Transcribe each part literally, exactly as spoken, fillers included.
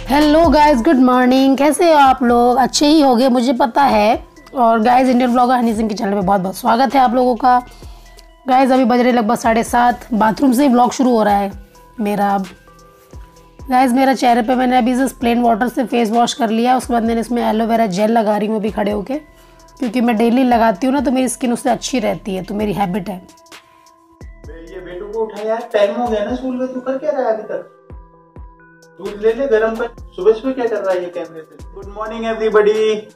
Hello guys, good morning. कैसे हो आप लोग? अच्छे ही होंगे मुझे पता है। और guys, Indian blogger Honey Singh के चैनल पे बहुत बहुत स्वागत है आप लोगों का। गाइस, अभी बज रहे लगभग साढ़े सात। बाथरूम से ही ब्लॉग शुरू हो रहा है मेरा। अब गाइस, मेरा चेहरे पे मैंने अभी से प्लेन वाटर से फेस वॉश कर लिया। उसके बाद मैंने इसमें एलोवेरा जेल लगा रही हूँ अभी खड़े होके, क्योंकि मैं डेली लगाती हूँ ना, तो मेरी स्किन उससे अच्छी रहती है, तो मेरी हैबिट है। ये बेटू को उठा यार, टाइम हो गया ना स्कूल में। तू कर क्या रहा है अभी तक? दूध ले ले गरम कर। सुबह सुबह क्या कर रहा है ये कैमरे से? Good morning everybody.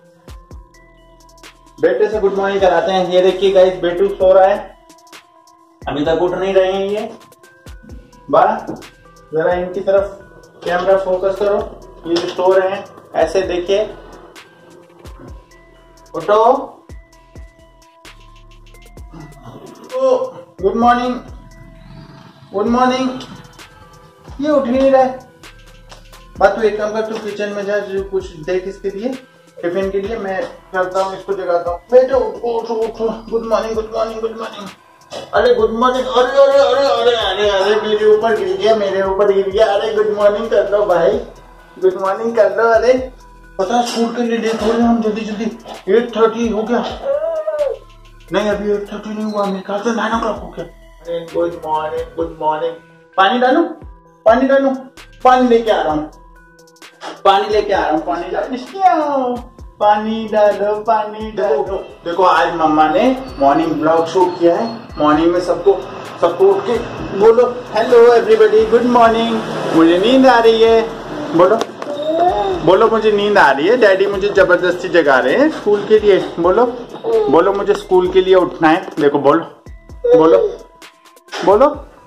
बेटे से गुड मॉर्निंग कराते हैं। ये देखिए गाइस, बेटू सो रहा है, अभी तक उठ नहीं रहे हैं ये। बा जरा इनकी तरफ कैमरा फोकस करो। ये जो सो रहे हैं ऐसे देखिए। उठो। Good morning, good morning. ये उठ नहीं रहा है। बात तू एक काम कर, तू किचन में जा, जो कुछ देख इसके लिए, टिफिन के लिए। मैं करता हूँ, इसको जगाता हूँ। बेटा उठो उठो उठो। Good morning, good morning, good morning. अरे गुड मॉर्निंग। अरे अरे अरे अरे अरे अरे मेरे ऊपर गिर गया, मेरे ऊपर गिर गया। अरे गुड मॉर्निंग कर दो भाई, गुड मॉर्निंग कर दो। अरे पता स्कूल के लिए लेट हो रहे हम, जल्दी जल्दी। एट थर्टी हो गया। नहीं अभी एट थर्टी नहीं हुआ, मेरे ख्याल से नाइन ओ क्लॉक हो गया। अरे गुड मॉर्निंग, गुड मॉर्निंग। पानी डालू, पानी डालू, पानी लेके आ रहा हूँ, पानी लेके आ रहा हूँ, पानी डालो, पानी डालो, पानी डालो। देखो आज मम्मा ने मॉर्निंग ब्लॉग शूट किया है। मॉर्निंग में सबको सबको उठ के बोलो हेलो एवरीबॉडी, गुड मॉर्निंग। मुझे नींद आ रही है, बोलो बोलो मुझे नींद आ रही है। डैडी मुझे जबरदस्ती जगा रहे हैं स्कूल के लिए। बोलो बोलो मुझे स्कूल के लिए उठना है। देखो बोलो बोलो बोलो।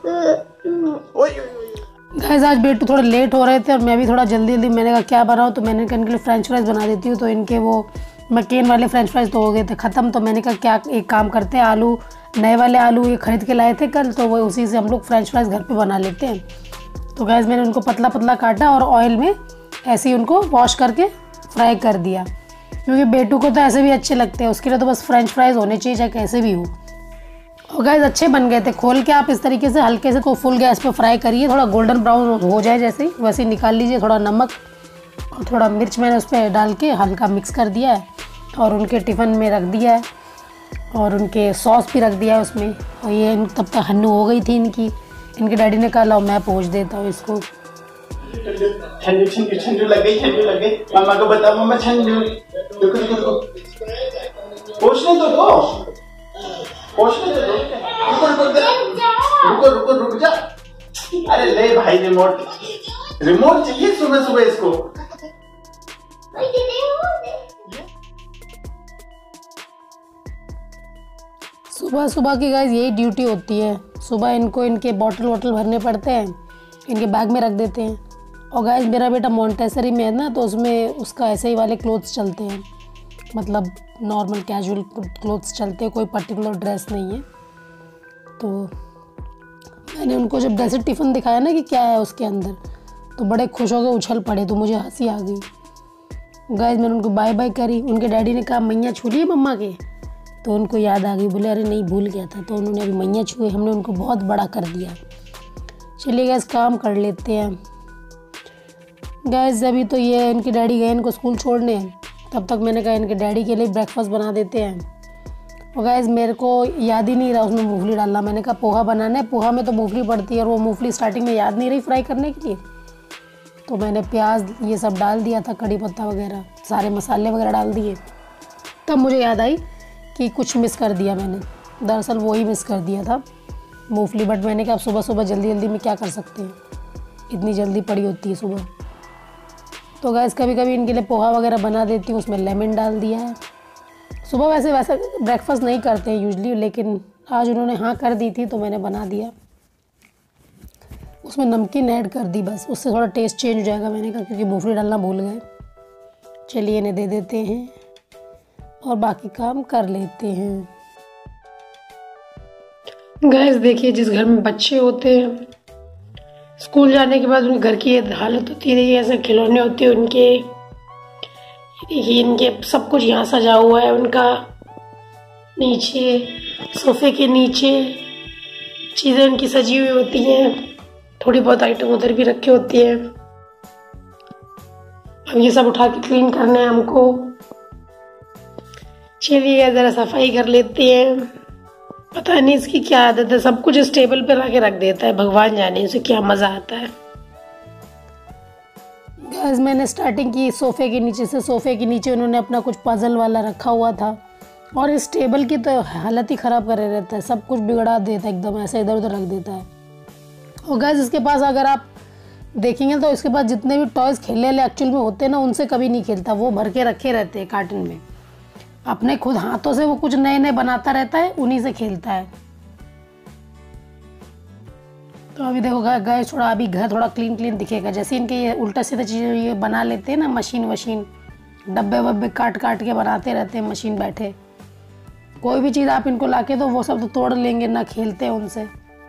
गाइस, आज बेटू थोड़े लेट हो रहे थे और मैं भी थोड़ा जल्दी जल्दी, मैंने कहा क्या बनाऊँ, तो मैंने कहा इनके लिए फ्रेंच फ्राइज बना देती हूँ। तो इनके वो मकेन वाले फ्रेंच फ्राइज तो हो गए थे ख़त्म। तो मैंने कहा क्या एक काम करते हैं, आलू नए वाले आलू ये खरीद के लाए थे कल, तो वो उसी से हम लोग फ्रेंच फ्राइज घर पे बना लेते हैं। तो गाइस, मैंने उनको पतला पतला काटा और ऑयल में ऐसे ही उनको वॉश करके फ्राई कर दिया, क्योंकि बेटू को तो ऐसे भी अच्छे लगते हैं। उसके लिए तो बस फ्रेंच फ्राइज होने चाहिए, चाहे कैसे भी हो। और गाइस, अच्छे बन गए थे। खोल के आप इस तरीके से हल्के से को फुल गैस पे फ्राई करिए, थोड़ा गोल्डन ब्राउन हो जाए जैसे ही, वैसे ही निकाल लीजिए। थोड़ा नमक और थोड़ा मिर्च मैंने उस पर डाल के हल्का मिक्स कर दिया है और उनके टिफ़िन में रख दिया है, और उनके सॉस भी रख दिया है उसमें। और ये तब तक हन्नू हो गई थी इनकी। इनके डैडी ने कहा लाओ मैं पोंछ देता हूँ इसको। ठंडू ठंडू ठंडू लग गई, ठंडू लग गई। मम्मा को बता, मम्मा ठंडू। रुको रुको रुको, पोंछने तो दो, पोंछने तो दो। रुको रुको रुको रुको रुक जा। अरे ले भाई रिमोट, रिमोट चाहिए सुबह सुबह इसको। सुबह सुबह की गाइस यही ड्यूटी होती है। सुबह इनको इनके बॉटल वॉटल भरने पड़ते हैं, इनके बैग में रख देते हैं। और गाइस, मेरा बेटा मॉन्टेसरी में है ना, तो उसमें उसका ऐसे ही वाले क्लोथ्स चलते हैं, मतलब नॉर्मल कैजुअल क्लोथ्स चलते हैं, कोई पर्टिकुलर ड्रेस नहीं है। तो मैंने उनको जब डेजर्ट टिफ़िन दिखाया ना कि क्या है उसके अंदर, तो बड़े खुश हो गए, उछल पड़े। तो मुझे हंसी आ गई। गाइस, मैंने उनको बाय बाय करी। उनके डैडी ने कहा मैया छू लिए मम्मा के, तो उनको याद आ गई। बोले अरे नहीं भूल गया था। तो उन्होंने अभी मैया छुए, हमने उनको बहुत बड़ा कर दिया। चलिए गाइस, काम कर लेते हैं। गाइस, अभी तो ये इनके डैडी गए इनको स्कूल छोड़ने, तब तक मैंने कहा इनके डैडी के लिए ब्रेकफास्ट बना देते हैं। और गाइस, मेरे को याद ही नहीं रहा उसमें मूंगफली डालना। मैंने कहा पोहा बनाना है, पोहा में तो मूंगफली पड़ती है, और वो मूंगफली स्टार्टिंग में याद नहीं रही फ्राई करने के लिए। तो मैंने प्याज ये सब डाल दिया था, कड़ी पत्ता वगैरह, सारे मसाले वगैरह डाल दिए। तब मुझे याद आई कि कुछ मिस कर दिया मैंने। दरअसल वो ही मिस कर दिया था, मूंगफली। बट मैंने कहा अब सुबह सुबह जल्दी जल्दी में क्या कर सकते हैं, इतनी जल्दी पड़ी होती है सुबह। तो गाइस, कभी कभी इनके लिए पोहा वगैरह बना देती हूँ, उसमें लेमन डाल दिया है। सुबह वैसे वैसे ब्रेकफास्ट नहीं करते हैं यूजली, लेकिन आज उन्होंने हाँ कर दी थी तो मैंने बना दिया। उसमें नमकीन ऐड कर दी बस, उससे थोड़ा टेस्ट चेंज हो जाएगा। मैंने कहा क्योंकि मूंगफली डालना भूल गए। चलिए इन्हें दे देते हैं और बाकी काम कर लेते हैं। गाइस, देखिए जिस घर में बच्चे होते हैं, स्कूल जाने के बाद उनके घर की ये हालत होती है। ऐसे खिलौने होते हैं उनके, देखिए इनके सब कुछ यहाँ सजा हुआ है। उनका नीचे सोफे के नीचे चीज़ें उनकी सजी हुई होती हैं, थोड़ी बहुत आइटम उधर भी रखी होती है। अब ये सब उठा के क्लीन करने हैं हमको। चलिए जरा सफाई कर लेते हैं। पता नहीं इसकी क्या आदत है, सब कुछ इस टेबल पे ला के रख देता है, भगवान जाने उसे क्या मजा आता है। गाइस मैंने स्टार्टिंग की सोफे के नीचे से। सोफे के नीचे उन्होंने अपना कुछ पजल वाला रखा हुआ था और इस टेबल की तो हालत ही ख़राब करे रहता है, सब कुछ बिगड़ा देता है, एकदम ऐसे इधर उधर रख देता है। और गाइस इसके पास अगर आप देखेंगे तो इसके पास जितने भी टॉयज़ खेलने वाले एक्चुअल में होते हैं ना, उनसे कभी नहीं खेलता, वो भर के रखे रहते हैं कार्टन में। अपने खुद हाथों से वो कुछ नए नए बनाता रहता है, उन्हीं से खेलता है। तो अभी देखो गाइस थोड़ा अभी घर थोड़ा क्लीन क्लीन दिखेगा। जैसे इनके ये उल्टा सीधा चीज़ें ये बना लेते हैं ना, मशीन वशीन डब्बे वब्बे काट काट के बनाते रहते हैं मशीन बैठे। कोई भी चीज़ आप इनको लाके दो वो सब तो तोड़ लेंगे, ना खेलते हैं उनसे।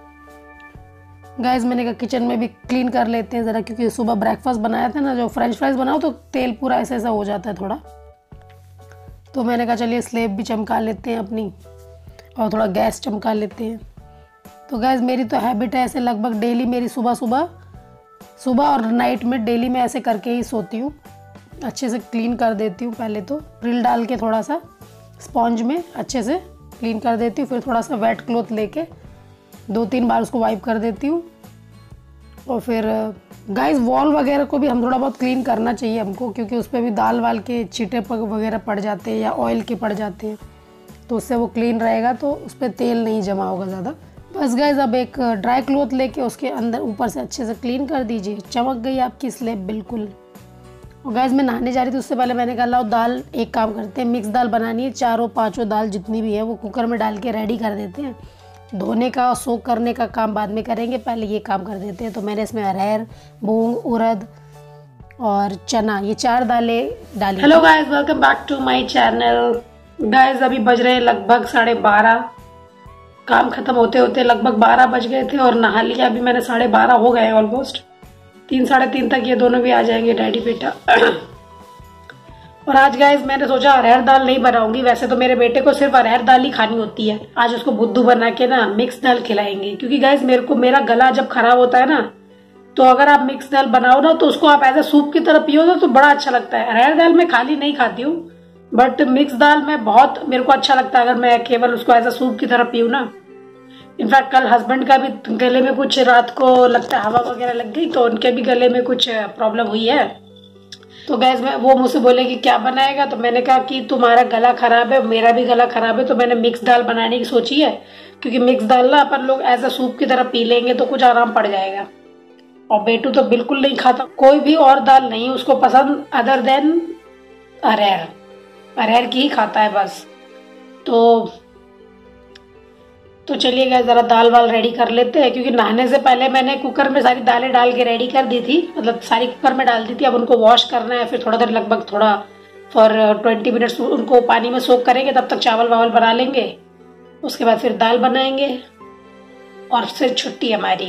गाइस मैंने कहा किचन में भी क्लीन कर लेते हैं ज़रा, क्योंकि सुबह ब्रेकफास्ट बनाया था ना, जो फ्रेंच फ्राइज बनाओ तो तेल पूरा ऐसा ऐसा हो जाता है थोड़ा। तो मैंने कहा चलिए स्लेब भी चमका लेते हैं अपनी और थोड़ा गैस चमका लेते हैं। तो गाइस मेरी तो हैबिट है ऐसे लगभग डेली, मेरी सुबह सुबह सुबह और नाइट में डेली मैं ऐसे करके ही सोती हूँ। अच्छे से क्लीन कर देती हूँ, पहले तो प्रिल डाल के थोड़ा सा स्पॉन्ज में अच्छे से क्लीन कर देती हूँ, फिर थोड़ा सा वेट क्लॉथ लेके दो तीन बार उसको वाइप कर देती हूँ। और फिर गाइस वॉल वगैरह को भी हम थोड़ा बहुत क्लीन करना चाहिए हमको, क्योंकि उस पर भी दाल वाल के छींटे वगैरह पड़ जाते हैं या ऑयल के पड़ जाते हैं, तो उससे वो क्लीन रहेगा, तो उस पर तेल नहीं जमा होगा ज़्यादा। बस गाइस अब एक ड्राई क्लॉथ लेके उसके अंदर ऊपर से अच्छे से क्लीन कर दीजिए, चमक गई आपकी स्लेब बिल्कुल। और गाइस मैं नहाने जा रही थी, उससे पहले मैंने कहा लाओ दाल, एक काम करते हैं मिक्स दाल बनानी है, चारों पाँचों दाल जितनी भी है वो कुकर में डाल के रेडी कर देते हैं। धोने का और सोक करने का काम बाद में करेंगे, पहले ये काम कर देते हैं। तो मैंने इसमें अरहर, मूंग, उड़द और चना, ये चार दालें डाली। Hello guys, welcome back to my channel. Guys अभी बज रहे हैं लगभग साढ़े बारह, काम खत्म होते होते लगभग बारह बज गए थे और नहा लिया। अभी मैंने साढ़े बारह हो गए ऑलमोस्ट, तीन साढ़े तीन तक ये दोनों भी आ जाएंगे डैडी बेटा। और आज गाइस मैंने सोचा अरहर दाल नहीं बनाऊंगी, वैसे तो मेरे बेटे को सिर्फ अरहर दाल ही खानी होती है। आज उसको बुद्धू बना के ना मिक्स दाल खिलाएंगे, क्योंकि गाइस मेरे को मेरा गला जब खराब होता है ना, तो अगर आप मिक्स दाल बनाओ ना तो उसको आप एज ए सूप की तरह पियो ना तो बड़ा अच्छा लगता है। अरहर दाल मैं खाली नहीं खाती हूँ, बट मिक्स दाल में बहुत मेरे को अच्छा लगता है अगर मैं केवल उसको एज ए सूप की तरह पीऊँ ना। इनफैक्ट कल हस्बैंड का भी गले में कुछ रात को लगता है हवा वगैरह लग गई, तो उनके भी गले में कुछ प्रॉब्लम हुई है। तो गैस में वो मुझसे बोले कि क्या बनाएगा, तो मैंने कहा कि तुम्हारा गला खराब है, मेरा भी गला खराब है, तो मैंने मिक्स दाल बनाने की सोची है, क्योंकि मिक्स दाल ना अपन लोग एज अ सूप की तरह पी लेंगे तो कुछ आराम पड़ जाएगा। और बेटू तो बिल्कुल नहीं खाता, कोई भी और दाल नहीं उसको पसंद अदर देन अरहर, अरहर की ही खाता है बस। तो तो चलिए गाइस जरा दाल वाल रेडी कर लेते हैं, क्योंकि नहाने से पहले मैंने कुकर में सारी दालें डाल के रेडी कर दी थी, मतलब सारी कुकर में डाल दी थी। अब उनको वॉश करना है, फिर थोड़ा देर लगभग थोड़ा फॉर ट्वेंटी मिनट्स उनको पानी में सोक करेंगे, तब तक चावल वावल बना लेंगे, उसके बाद फिर दाल बनाएंगे और फिर छुट्टी हमारी।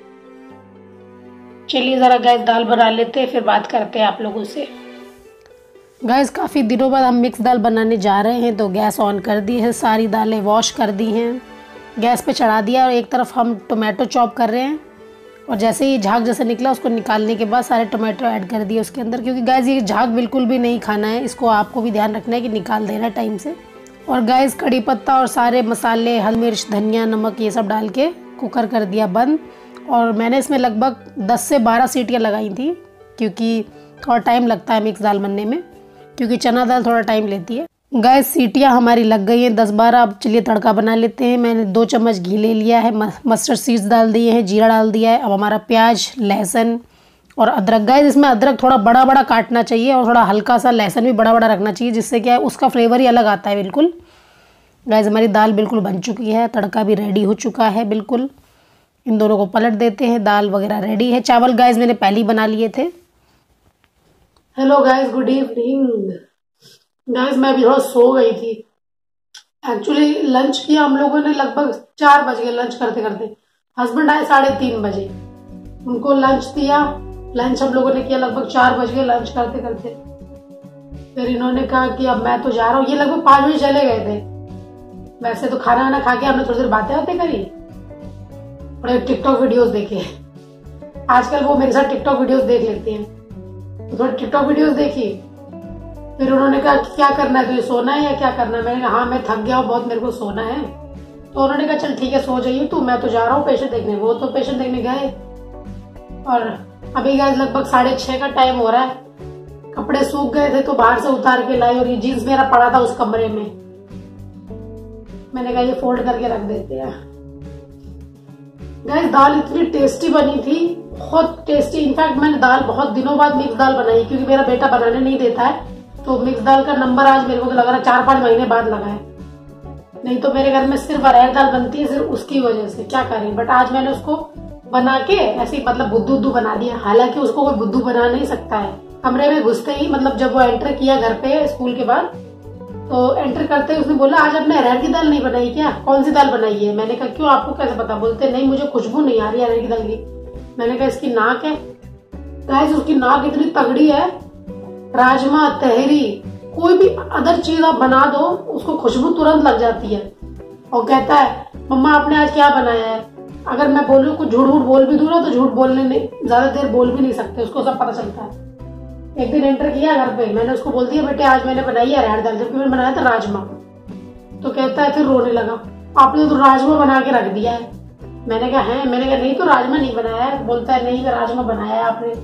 चलिए जरा गाइस दाल बना लेते हैं, फिर बात करते हैं आप लोगों से। गाइस काफ़ी दिनों बाद हम मिक्स दाल बनाने जा रहे हैं, तो गैस ऑन कर दी है, सारी दालें वॉश कर दी हैं, गैस पे चढ़ा दिया और एक तरफ हम टोमेटो चॉप कर रहे हैं। और जैसे ही झाग जैसे निकला उसको निकालने के बाद सारे टोमेटो ऐड कर दिए उसके अंदर, क्योंकि गाइस ये झाग बिल्कुल भी नहीं खाना है, इसको आपको भी ध्यान रखना है कि निकाल देना टाइम से। और गाइस कड़ी पत्ता और सारे मसाले, हरी मिर्च, धनिया, नमक ये सब डाल के कुकर कर दिया बंद। और मैंने इसमें लगभग दस से बारह सीटियाँ लगाई थी, क्योंकि थोड़ा टाइम लगता है मिक्स दाल बनने में, क्योंकि चना दाल थोड़ा टाइम लेती है। गाइस सीटियाँ हमारी लग गई हैं दस बारह। अब चलिए तड़का बना लेते हैं। मैंने दो चम्मच घी ले लिया है, मस्टर्ड सीड्स डाल दिए हैं, जीरा डाल दिया है। अब हमारा प्याज, लहसुन और अदरक, गाइस इसमें अदरक थोड़ा बड़ा बड़ा काटना चाहिए और थोड़ा हल्का सा लहसुन भी बड़ा बड़ा रखना चाहिए, जिससे क्या है उसका फ्लेवर ही अलग आता है बिल्कुल। गाइस हमारी दाल बिल्कुल बन चुकी है, तड़का भी रेडी हो चुका है बिल्कुल। इन दोनों को पलट देते हैं, दाल वगैरह रेडी है। चावल गाइस मैंने पहले ही बना लिए थे। Hello guys, good evening. Guys मैं अभी थोड़ा सो गई थी। एक्चुअली लंच किया हम लोगों ने लगभग चार बज गए लंच करते करते। हस्बैंड आए साढ़े तीन बजे, उनको लंच दिया। लंच हम लोगों ने किया लगभग चार बज गए लंच करते करते। फिर इन्होंने कहा कि अब मैं तो जा रहा हूँ। ये लगभग पाँच बजे चले गए थे। वैसे तो खाना वाना खा के हमने थोड़ी देर बातें बातें करी और टिकटॉक वीडियोस देखे। आजकल वो मेरे साथ टिकटॉक वीडियोस देख लेते हैं, थोड़ी टिकटॉक वीडियोस देखी। फिर उन्होंने कहा क्या करना है, तुझे सोना है या क्या करना है? मैंने कहा हाँ मैं थक गया हूँ बहुत, मेरे को सोना है। तो उन्होंने कहा चल ठीक है सो जाइए तू, मैं तो जा रहा हूँ पेशेंट देखने। वो तो पेशेंट देखने गए और अभी गाइस लगभग साढ़े छह का टाइम हो रहा है। कपड़े सूख गए थे तो बाहर से उतार के लाई और ये जीन्स मेरा पड़ा था उस कमरे में। मैंने कहा ये फोल्ड करके रख देते हैं। गाइस दाल इतनी टेस्टी बनी थी, बहुत टेस्टी। इनफैक्ट मैंने दाल बहुत दिनों बाद मिक्स दाल बनाई क्योंकि मेरा बेटा बनाने नहीं देता है। तो मिक्स दाल का नंबर आज मेरे को तो लग रहा है चार पांच महीने बाद लगा है। नहीं तो मेरे घर में सिर्फ अरहर दाल बनती है, सिर्फ उसकी वजह से क्या करें। बट आज मैंने उसको बना के ऐसे मतलब बुद्धू बुद्धू बना दिया। हालांकि उसको कोई बुद्धू बना नहीं सकता है। कमरे में घुसते ही मतलब जब वो एंटर किया घर पे स्कूल के बाद, तो एंटर करते ही उसने बोला आज आपने अरहर की दाल नहीं बनाई क्या? कौन सी दाल बनाई है? मैंने कहा क्यों, आपको कैसे पता? बोलते नहीं मुझे खुशबू नहीं आ रही अरहर की दाल की। मैंने कहा इसकी नाक है। गाइस उसकी नाक इतनी तगड़ी है, राजमा तहरी कोई भी अदर चीज आप बना दो उसको खुशबू तुरंत लग जाती है। और कहता है मम्मा आपने आज क्या बनाया है? अगर मैं बोलूँ कुछ झूठ झूठ बोल भी दूँ ना तो झूठ बोलने नहीं, ज्यादा देर बोल भी नहीं सकते, उसको सब पता चलता है। एक दिन एंटर किया घर पे, मैंने उसको बोल दिया बेटे आज मैंने बनाई है अरहर दाल, जबकि मैंने बनाया था राजमा। तो कहता है फिर रोने लगा, आपने तो राजमा बना के रख दिया है। मैंने कहा है, मैंने कहा नहीं तो राजमा नहीं बनाया है। बोलता है नहीं राजमा बनाया है आपने।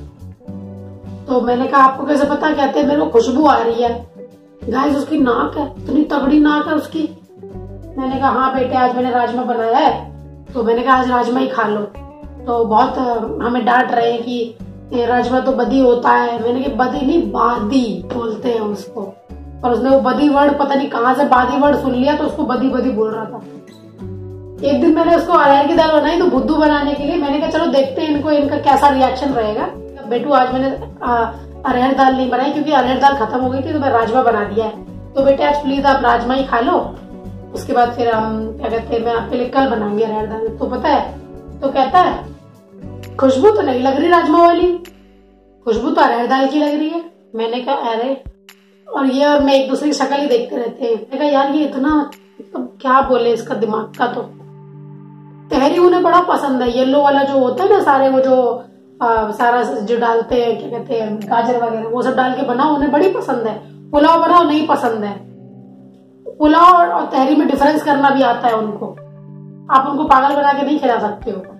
तो मैंने कहा आपको कैसे पता? कहते हैं मेरे को खुशबू आ रही है। गाइस उसकी नाक है, इतनी तगड़ी नाक है उसकी। मैंने कहा हाँ बेटे आज मैंने राजमा बनाया है। तो मैंने कहा आज राजमा ही खा लो। तो बहुत हमें डांट रहे हैं कि राजमा तो बदी होता है। मैंने कहा बदी नहीं बादी बोलते हैं उसको। और उसने वो बदी वर्ड पता नहीं कहाँ से बादी वर्ड सुन लिया तो उसको बदी बदी बोल रहा था। एक दिन मैंने उसको अरहर की दाल बनाई तो बुद्धू बनाने के लिए। मैंने कहा चलो देखते हैं इनको इनका कैसा रिएक्शन रहेगा। बेटू आज मैंने अरहर दाल नहीं बनाई क्योंकि अरहर दाल खत्म हो गई थी तो मैं राजमा बना दिया है। तो बेटे आज प्लीज आप राजमा ही खा लो, उसके बाद फिर हम क्या कहते हैं मैं आपके लिए कल बनाऊंगी अरहर दाल। तो पता है तो कहता है खुशबू तो नहीं लग रही राजमा वाली, खुशबू तो अरहर दाल की लग रही है। मैंने कहा अरे, और ये और मैं एक दूसरे की शक्ल ही देखते रहते हैं। मैंने कहा यार ये इतना तो क्या बोले इसका दिमाग का। तो तहरी उन्हें बड़ा पसंद है, येलो वाला जो होता है ना, सारे वो जो आ, सारा जो डालते हैं क्या कहते हैं गाजर वगैरह वो सब डाल के बनाओ, उन्हें बड़ी पसंद है। पुलाव बनाओ नहीं पसंद है। पुलाव और तहरी में डिफरेंस करना भी आता है उनको। आप उनको पागल बना के नहीं खिला सकते हो।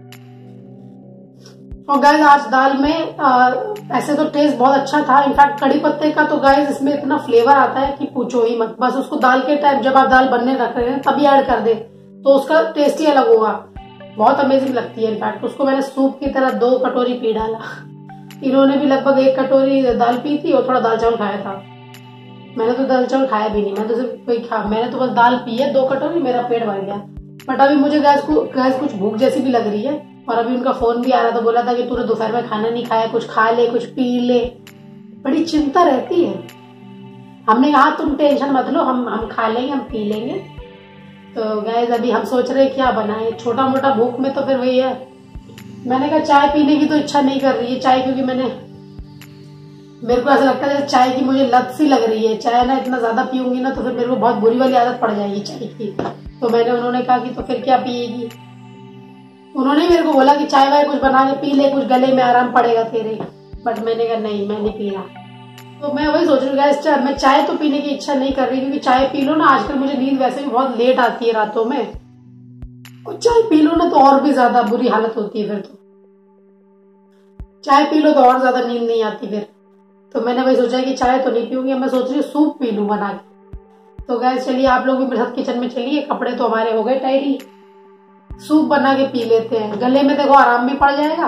और गाइस आज दाल में आ, ऐसे तो टेस्ट बहुत अच्छा था। इनफैक्ट कड़ी पत्ते का तो गाइस इसमें इतना फ्लेवर आता है कि पूछो ही मत। बस उसको दाल के टाइम जब आप दाल बनने रख रहे हैं तभी ऐड कर दे तो उसका टेस्ट ही अलग होगा। बहुत अमेजिंग लगती है। इनफैक्ट उसको मैंने सूप की तरह दो कटोरी पी डाला। इन्होंने भी लगभग एक कटोरी दाल पी थी और थोड़ा दाल चावल खाया था। मैंने तो दाल चावल खाया भी नहीं, मैं तो सिर्फ कोई खा मैंने तो बस दाल पी है दो कटोरी, मेरा पेट भर गया। बट अभी मुझे गैस को गैस कुछ भूख जैसी भी लग रही है। और अभी उनका फोन भी आ रहा था, बोला था कि तूने दोपहर में खाना नहीं खाया, कुछ खा ले कुछ पी ले। बड़ी चिंता रहती है। हमने कहा तुम टेंशन मत लो, हम हम खा लेंगे, हम पी लेंगे। तो गाइस अभी हम सोच रहे हैं क्या बनाए। छोटा मोटा भूख में तो फिर वही है। मैंने कहा चाय पीने की तो इच्छा नहीं कर रही है चाय, क्योंकि मैंने मेरे को ऐसा लगता है जैसे चाय की मुझे लत सी लग रही है। चाय ना इतना ज्यादा पीऊंगी ना तो फिर मेरे को बहुत बुरी वाली आदत पड़ जाएगी चाय की। तो मैंने उन्होंने कहा कि तो फिर क्या पिएगी। उन्होंने मेरे को बोला कि चाय वाय कुछ बना के पी ले, कुछ गले में आराम पड़ेगा तेरे। बट मैंने कहा नहीं मैं नहीं पी रहा। तो मैं वही सोच रही हूँ मैं चाय तो पीने की इच्छा नहीं कर रही, क्योंकि चाय पी लो ना, आजकल मुझे नींद वैसे भी बहुत लेट आती है रातों में, और चाय पी लो ना तो और भी ज्यादा बुरी हालत होती है। फिर तो चाय पी लो तो और ज्यादा नींद नहीं आती फिर। तो मैंने वही सोचा कि चाय तो नहीं पीऊंगी, मैं सोच रही हूँ सूप पी लूं बना के। तो गैस चलिए आप लोग भी मेरे साथ किचन में चलिए, कपड़े तो हमारे हो गए टाइडी, सूप बना के पी लेते हैं। गले में देखो आराम भी पड़ जाएगा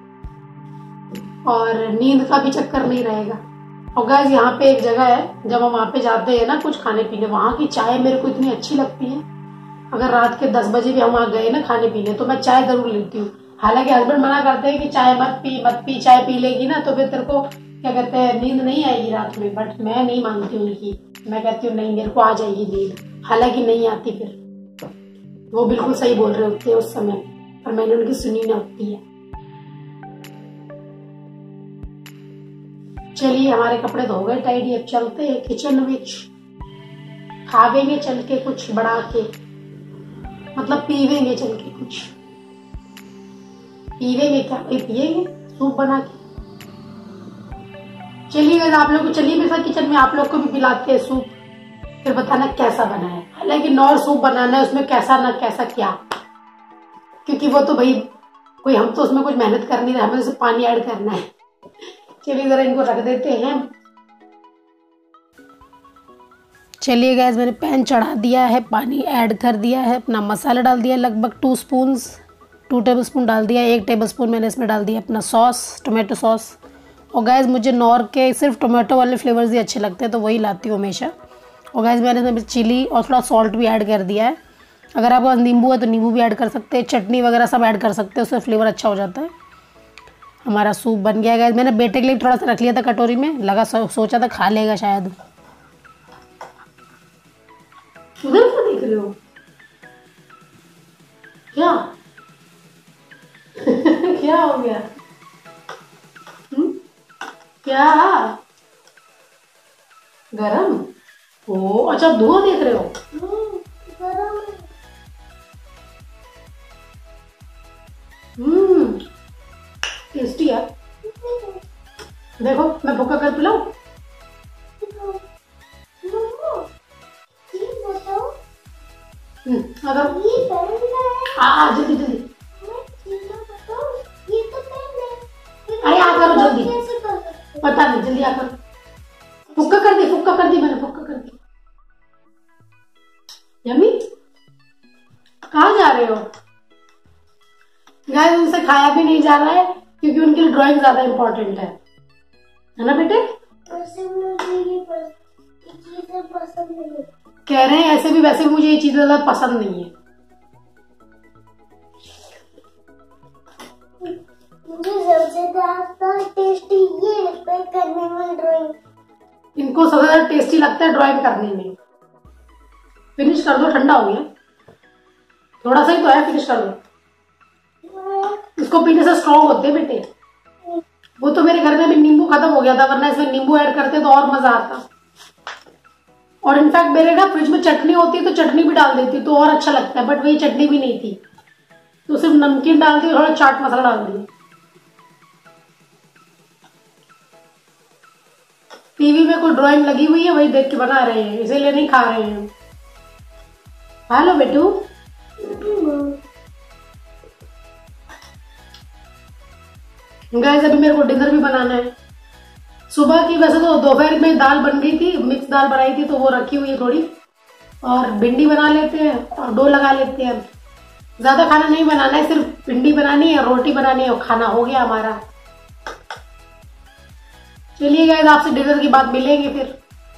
और नींद का भी चक्कर नहीं रहेगा। और गाइस यहाँ पे एक जगह है, जब हम वहां पे जाते हैं ना कुछ खाने पीने, वहां की चाय मेरे को इतनी अच्छी लगती है। अगर रात के दस बजे भी हम वहां गए ना खाने पीने तो मैं चाय जरूर लेती हूँ। हालांकि हस्बैंड मना करते हैं कि चाय मत पी मत पी, चाय पी लेगी ना तो फिर तेरे को क्या कहते हैं नींद नहीं आएगी रात में। बट मैं नहीं मानती उनकी, मैं कहती हूँ नहीं मेरे को आ जाएगी नींद। हालांकि नहीं आती, फिर वो बिल्कुल सही बोल रहे होते हैं उस समय, पर मैंने उनकी सुनी ना होती है। चलिए हमारे कपड़े धो गए टाइडी, अब चलते हैं किचन में, खावेंगे चल के कुछ बड़ा के, मतलब पीवेंगे चल के कुछ। पीवेंगे क्या, पिएंगे सूप बना के। चलिए आप लोग को, चलिए मेरे साथ किचन में, आप लोग को भी पिलाते हैं सूप, फिर बताना कैसा बना है। हालांकि नॉर सूप बनाना है, उसमें कैसा ना कैसा क्या, क्योंकि वो तो भाई कोई, हम तो उसमें कुछ मेहनत कर नहीं रहे, हमें उसमें पानी ऐड करना है। चलिए जरा इनको रख देते हैं। चलिए गैस मैंने पैन चढ़ा दिया है, पानी ऐड कर दिया है, अपना मसाला डाल दिया लगभग two spoon two tablespoon डाल दिया। एक टेबल स्पून मैंने इसमें डाल दिया अपना सॉस, टोमेटो सॉस। और गैस मुझे नॉर के सिर्फ टोमेटो वाले फ्लेवर्स ही अच्छे लगते हैं, तो वही लाती हूँ हमेशा। और गैस मैंने इसमें चिली और थोड़ा सॉल्ट भी ऐड कर दिया है। अगर आपके पास नींबू है तो नींबू भी ऐड कर सकते हैं, चटनी वगैरह सब ऐड कर सकते हैं, उससे फ्लेवर अच्छा हो जाता है। हमारा सूप बन गया है गैस। मैंने बेटे के लिए थोड़ा सा रख लिया था कटोरी में, लगा सो, सोचा था खा लेगा शायद। उधर से देख रहे हो क्या? क्या हो गया? हुँ? क्या गरम? ओ अच्छा, धुआं देख रहे हो? हम्म टेस्टी है। देखो मैं भुक्का कर पिलाऊं? अगर हाँ जल्दी जल्दी, अरे आ करो जल्दी, पता नहीं, जल्दी आ करो। फुक्का कर दी, फुक्का कर दी मैंने, फुक्का कर दी। यम्मी, कहाँ जा रहे हो? गाइस उनसे खाया भी नहीं जा रहा है, क्योंकि उनके लिए ड्राइंग ज्यादा इम्पोर्टेंट है, है ना बेटे? कह रहे हैं ऐसे भी वैसे भी मुझे ये चीजें ज्यादा पसंद नहीं है। मुझे सबसे ज्यादा टेस्टी ये लगता है करने में ड्राइंग। इनको सबसे ज्यादा टेस्टी लगता है ड्राइंग करने में। फिनिश कर दो, ठंडा हो गया, थोड़ा सा ही तो है, फिनिश कर दो। इसको पीने से स्ट्रॉन्ग होते हैं बेटे। वो तो मेरे घर में भी नींबू खत्म हो गया था, वरना इसमें नींबू ऐड करते तो और मजा आता। और इनफैक्ट मेरे ना फ्रिज में चटनी होती है तो चटनी भी डाल देती तो और अच्छा लगता है, बट वही चटनी भी नहीं थी, तो सिर्फ नमकीन डाल दी, थोड़ा चाट मसाला डाल दिया। टीवी में कोई ड्राइंग लगी हुई है, वही देख के बना रहे हैं, इसीलिए नहीं खा रहे हैं। हेलो बेटू, गाइस अभी मेरे को डिनर भी बनाना है। सुबह की वैसे तो दोपहर में दाल बन गई थी, मिक्स दाल बनाई थी, तो वो रखी हुई है थोड़ी, और भिंडी बना लेते हैं और डो लगा लेते हैं। ज्यादा खाना नहीं बनाना है, सिर्फ भिंडी बनानी है, रोटी बनानी है और खाना हो गया हमारा। चलिए गाइस आपसे डिनर की बात मिलेंगे फिर।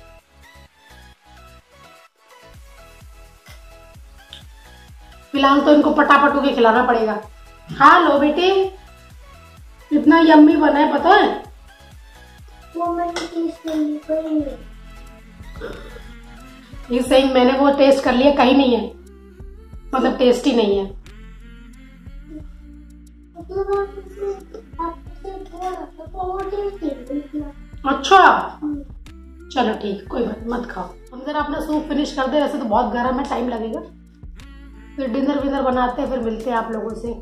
फिलहाल तो इनको पटापट होके खिलाना पड़ेगा। खा लो बेटे, इतना यम्मी बना है पता है। वो मैंने टेस्ट नहीं किया। ये सही, मैंने वो टेस्ट कर लिया, कहीं नहीं है, मतलब टेस्टी नहीं है। अच्छा चलो ठीक, कोई बात मत खाओ। हम जरा अपना सूप फिनिश कर दे, वैसे तो बहुत गर्म है, टाइम लगेगा। फिर डिनर विनर बनाते हैं, फिर मिलते हैं आप लोगों से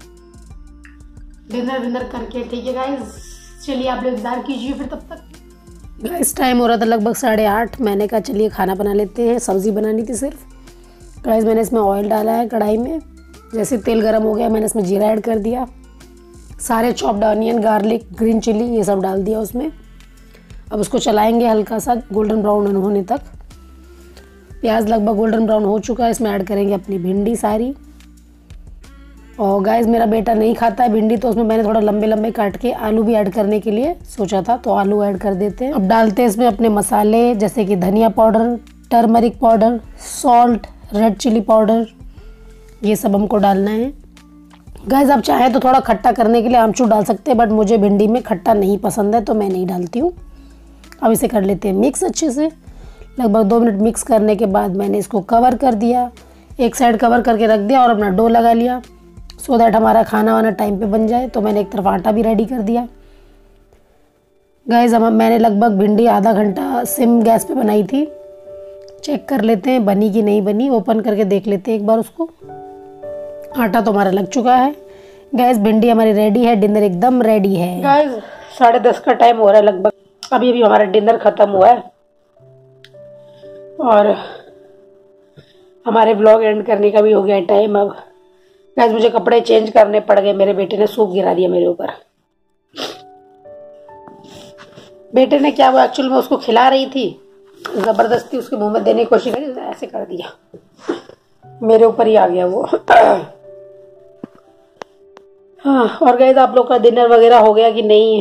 डिनर विनर करके, ठीक है गाइस? चलिए आप लोग इंतजार कीजिए फिर तब तक। गाइस टाइम हो रहा था लगभग साढ़े आठ, मैंने कहा चलिए खाना बना लेते हैं, सब्जी बनानी थी सिर्फ। गाइस मैंने इसमें ऑयल डाला है कढ़ाई में, जैसे तेल गर्म हो गया मैंने इसमें जीरा ऐड कर दिया, सारे chopped onion, garlic, green chilli ये सब डाल दिया उसमें। अब उसको चलाएंगे हल्का सा गोल्डन ब्राउन होने तक। प्याज लगभग गोल्डन ब्राउन हो चुका है, इसमें ऐड करेंगे अपनी भिंडी सारी। और गाइस मेरा बेटा नहीं खाता है भिंडी, तो उसमें मैंने थोड़ा लंबे लंबे काट के आलू भी ऐड करने के लिए सोचा था, तो आलू ऐड कर देते हैं। अब डालते हैं इसमें अपने मसाले, जैसे कि धनिया powder, turmeric powder, salt, red chilli powder, ये सब हमको डालना है। गाइस आप चाहें तो थोड़ा खट्टा करने के लिए आमचूर डाल सकते हैं, बट मुझे भिंडी में खट्टा नहीं पसंद है तो मैं नहीं डालती हूँ। अब इसे कर लेते हैं मिक्स अच्छे से। लगभग दो मिनट मिक्स करने के बाद मैंने इसको कवर कर दिया, एक साइड कवर करके रख दिया और अपना डो लगा लिया, सो दैट हमारा खाना वाना टाइम पे बन जाए। तो मैंने एक तरफ आटा भी रेडी कर दिया। गाइस अब मैंने लगभग भिंडी आधा घंटा सिम गैस पे बनाई थी। चेक कर लेते हैं बनी कि नहीं बनी, ओपन करके देख लेते हैं एक बार उसको। आटा तो हमारा लग चुका है। गाइस भिंडी हमारी रेडी है, डिनर एकदम रेडी है। गाइस साढ़े दस का टाइम हो रहा है लगभग, अभी अभी हमारा डिनर खत्म हुआ है और हमारे व्लॉग एंड करने का भी हो गया टाइम। अब गाइस मुझे कपड़े चेंज करने पड़ गए, मेरे बेटे ने सूप गिरा दिया मेरे ऊपर। बेटे ने क्या, वो एक्चुअल में उसको खिला रही थी, जबरदस्ती उसके मुंह में देने की कोशिश करी, ऐसे कर दिया, मेरे ऊपर ही आ गया वो। हाँ, और गाइस आप लोग का डिनर वगैरह हो गया कि नहीं?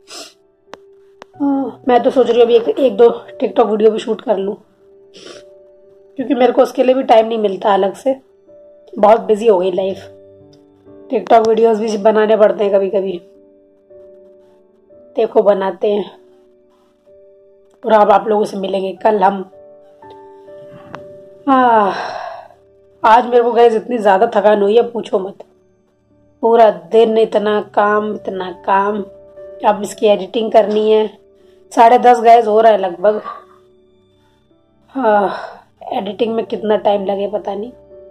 हाँ, मैं तो सोच रही हूँ अभी एक, एक दो टिकटॉक वीडियो भी शूट कर लूँ, क्योंकि मेरे को उसके लिए भी टाइम नहीं मिलता अलग से, बहुत बिजी हो गई लाइफ। टिकटॉक वीडियोस भी बनाने पड़ते हैं कभी कभी, देखो बनाते हैं। और अब आप लोगों से मिलेंगे कल हम। हाँ, आज मेरे को गाइस इतनी ज्यादा थकान हुई है, पूछो मत। पूरा दिन इतना काम इतना काम, अब इसकी एडिटिंग करनी है। साढ़े दस गाइस हो रहा है लगभग। हाँ, एडिटिंग में कितना टाइम लगे पता नहीं।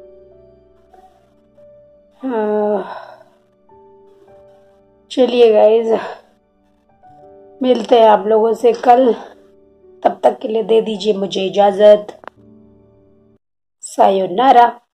चलिए गाइज, मिलते हैं आप लोगों से कल, तब तक के लिए दे दीजिए मुझे इजाजत। सायोनारा।